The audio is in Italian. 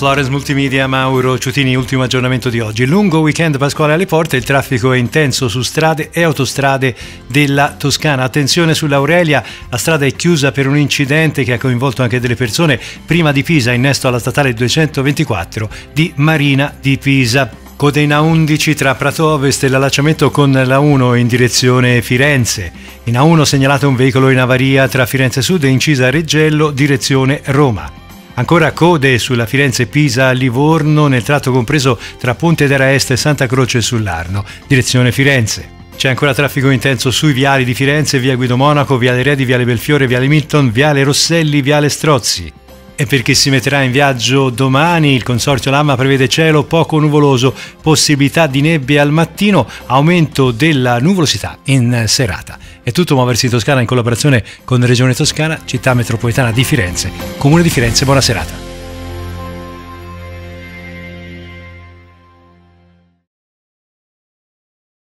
Florence Multimedia, Mauro Ciutini, ultimo aggiornamento di oggi. Lungo weekend pasquale alle porte, il traffico è intenso su strade e autostrade della Toscana. Attenzione sull'Aurelia, la strada è chiusa per un incidente che ha coinvolto anche delle persone prima di Pisa, innesto alla statale 224 di Marina di Pisa. Code in A11 tra Prato Ovest e l'allacciamento con la 1 in direzione Firenze. In A1 segnalato un veicolo in avaria tra Firenze Sud e Incisa Reggello, direzione Roma. Ancora code sulla Firenze-Pisa-Livorno nel tratto compreso tra Ponte d'Era Est e Santa Croce sull'Arno, direzione Firenze. C'è ancora traffico intenso sui viali di Firenze, via Guido Monaco, viale Redi, viale Belfiore, viale Milton, viale Rosselli, viale Strozzi. E per chi si metterà in viaggio domani, il consorzio Lama prevede cielo poco nuvoloso, possibilità di nebbie al mattino, aumento della nuvolosità in serata. È tutto Muoversi in Toscana in collaborazione con Regione Toscana, Città Metropolitana di Firenze, Comune di Firenze. Buona serata.